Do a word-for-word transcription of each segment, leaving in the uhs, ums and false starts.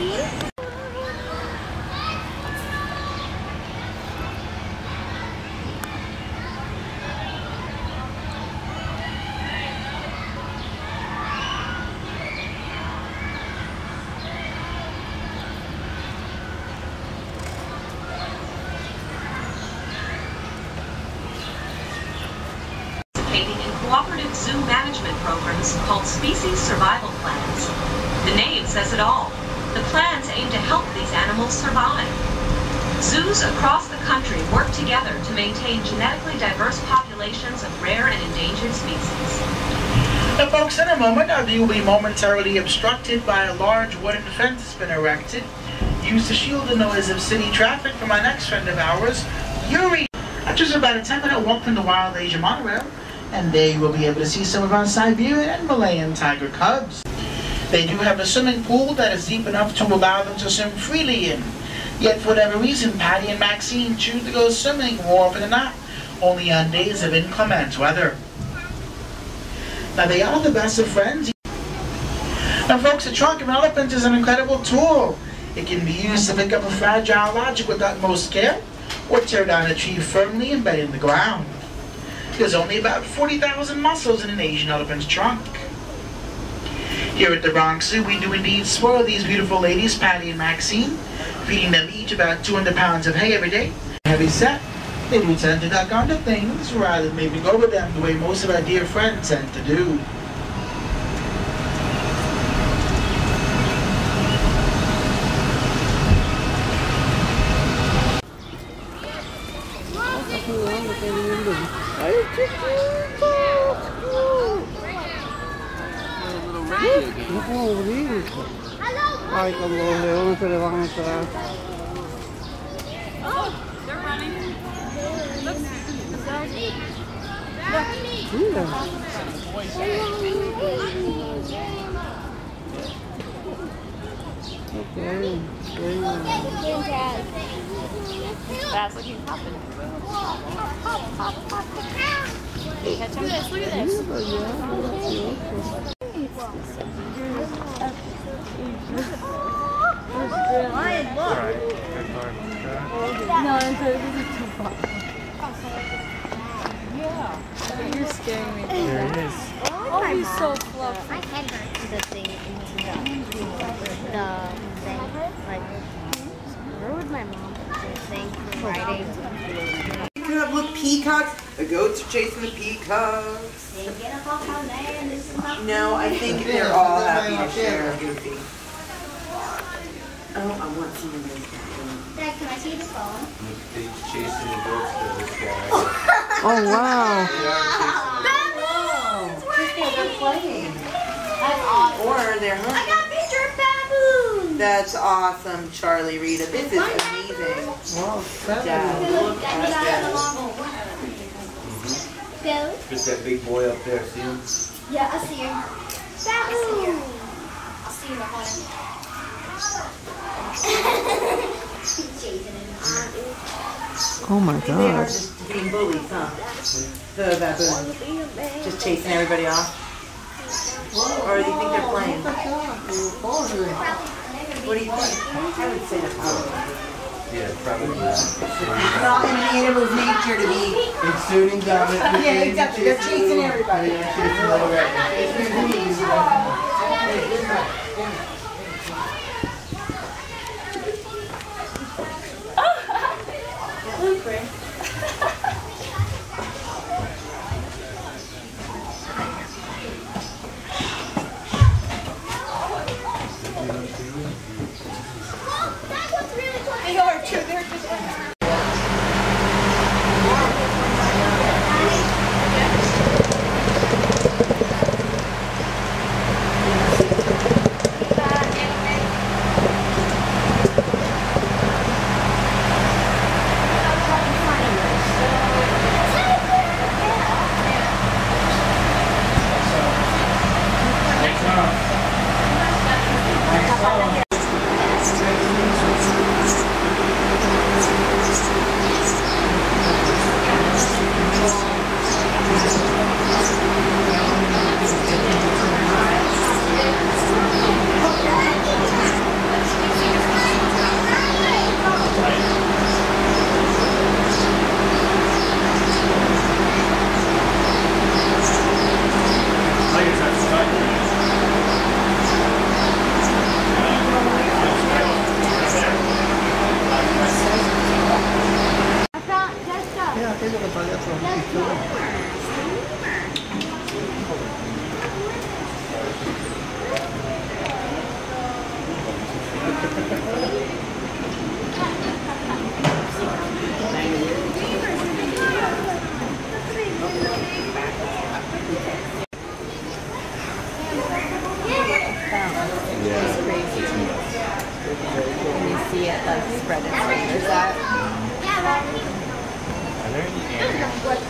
In cooperative zoo management programs called species survival plans. The name says it all. The plans aim to help these animals survive. Zoos across the country work together to maintain genetically diverse populations of rare and endangered species. Now folks, in a moment our view will be momentarily obstructed by a large wooden fence that's been erected, used to shield the noise of city traffic from our next friend of ours, Yuri. Just about a ten minute walk from the Wild Asia monorail, and there you will be able to see some of our Siberian and Malayan tiger cubs. They do have a swimming pool that is deep enough to allow them to swim freely in. Yet for whatever reason, Patty and Maxine choose to go swimming more often than not, only on days of inclement weather. Now they are the best of friends. Now folks, the trunk of an elephant is an incredible tool. It can be used to pick up a fragile object with utmost care, or tear down a tree firmly embedded in the ground. There's only about forty thousand muscles in an Asian elephant's trunk. Here at the Bronx Zoo, we do indeed spoil these beautiful ladies, Patty and Maxine, feeding them each about two hundred pounds of hay every day. Heavy set, they do tend to duck onto things rather than maybe go over them the way most of our dear friends tend to do. Ay, como los leones se le van a entrar. Oh, they're running. Look. Okay. That's looking popping. Catch him. Look at this. Look at this. Lion, look. No, this is too far. Yeah. You're scaring me. There it is. Oh, he's so fluffy. My head hurts. The thing into the, the thing. Like, where would my mom put the thing for writing? Peacock, look, peacocks. The goats are chasing the peacocks. No, I think they're all happy to share. Goofy. Oh, I want some of this. Dad, can I see the phone? He's chasing the goats to this guy. Oh, wow. Baboons! Wow. They're playing. That's awesome. Or they're hunting. I got a picture of baboons! That's awesome, Charlie Rita. This is amazing. Wow, Dad, look at that. Go. Just that big boy up there, see him? Yeah, I see him. Baboon! I'll see him behind. Oh my They are God. just being bullies, huh? The baboons. Just chasing everybody off. Or do you think they're playing? What do you think? I would say they're probably. Yeah, probably. It's not in the animal's nature to be. It's shooting down it. Yeah, exactly. They're chasing everybody. They're chasing everybody. They are too. They're just. found. Yeah. It's crazy. And you see it like spread its fingers out. Are there any animals?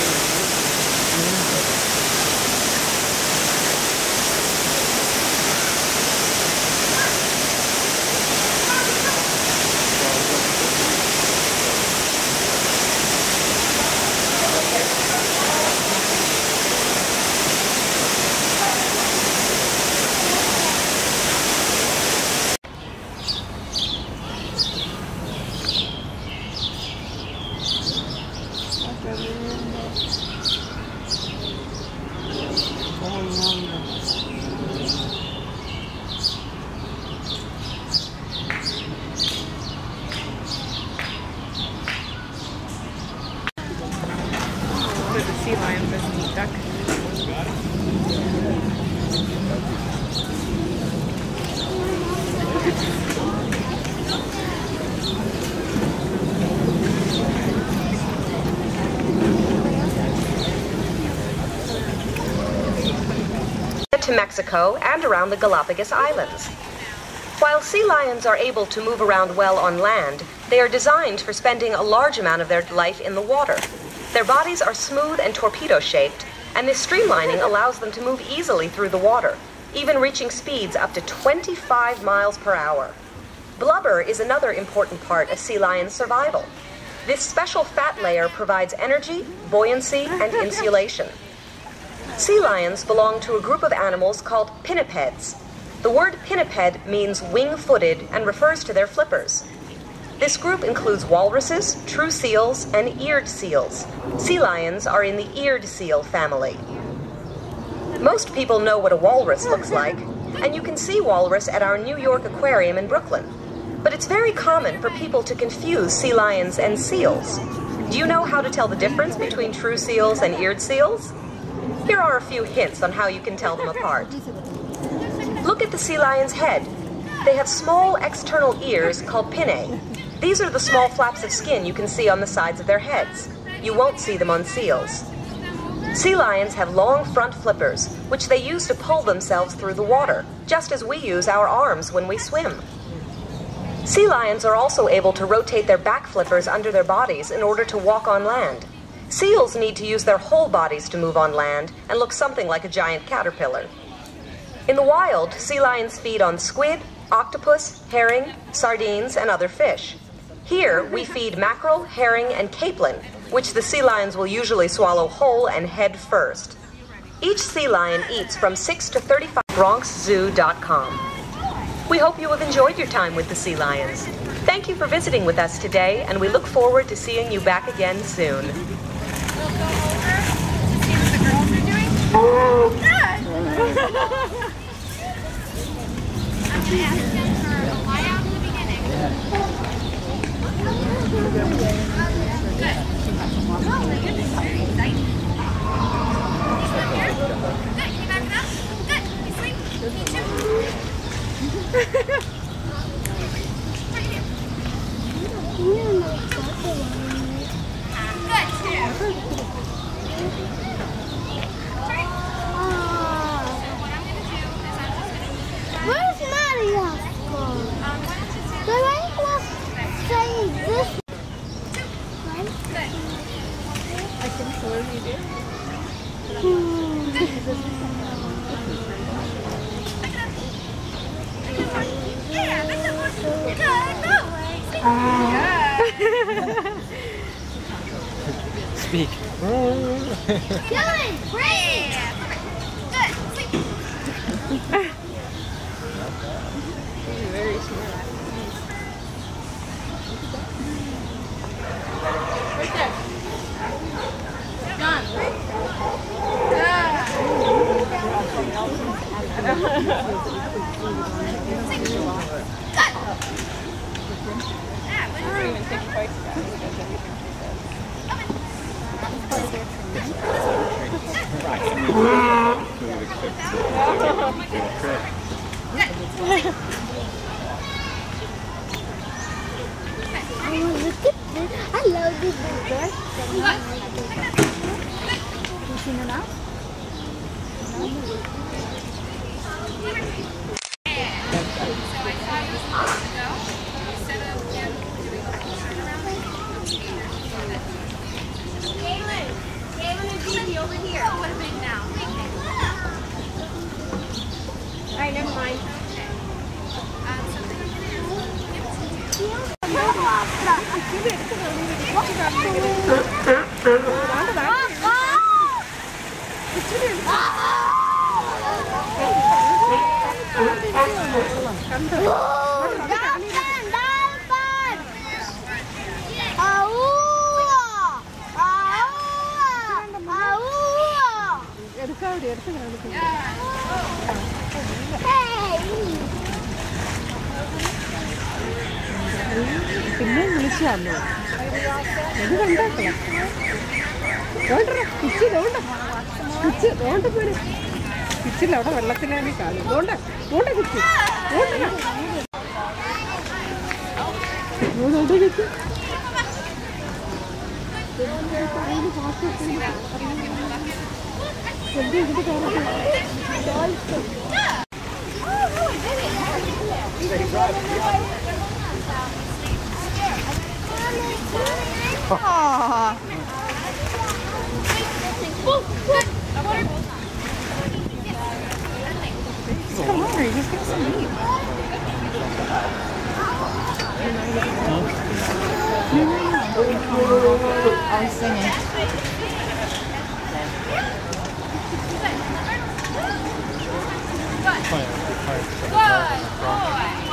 The sea lion doesn't eat duck. To Mexico and around the Galapagos Islands. While sea lions are able to move around well on land, they are designed for spending a large amount of their life in the water. Their bodies are smooth and torpedo-shaped, and this streamlining allows them to move easily through the water, even reaching speeds up to twenty-five miles per hour. Blubber is another important part of sea lions' survival. This special fat layer provides energy, buoyancy, and insulation. Sea lions belong to a group of animals called pinnipeds. The word pinniped means wing-footed and refers to their flippers. This group includes walruses, true seals, and eared seals. Sea lions are in the eared seal family. Most people know what a walrus looks like, and you can see walrus at our New York Aquarium in Brooklyn. But it's very common for people to confuse sea lions and seals. Do you know how to tell the difference between true seals and eared seals? Here are a few hints on how you can tell them apart. Look at the sea lion's head. They have small external ears called pinnae. These are the small flaps of skin you can see on the sides of their heads. You won't see them on seals. Sea lions have long front flippers, which they use to pull themselves through the water, just as we use our arms when we swim. Sea lions are also able to rotate their back flippers under their bodies in order to walk on land. Seals need to use their whole bodies to move on land and look something like a giant caterpillar. In the wild, sea lions feed on squid, octopus, herring, sardines, and other fish. Here, we feed mackerel, herring, and capelin, which the sea lions will usually swallow whole and head first. Each sea lion eats from six to thirty-five. Bronx Zoo dot com. We hope you have enjoyed your time with the sea lions. Thank you for visiting with us today, and we look forward to seeing you back again soon. Where's Maria? Did I just say this? I can show you do. Speak. Good, great. Very smart. Right there. Done. I love this bird. You seen it now? പിന്നെ വിളിച്ചാലോ ഇത് കണ്ടാക്കളാം കിച്ചി തോണ്ട കിച്ച് തോണ്ട പോലെ കിച്ചിൽ അവിടെ വെള്ളത്തിലാണ് കാണും തോണ്ട തോണ്ട കിച്ചി തോണ്ട കിച്ചി Aww. He's hungry. He's getting some meat. I was singing. Good boy.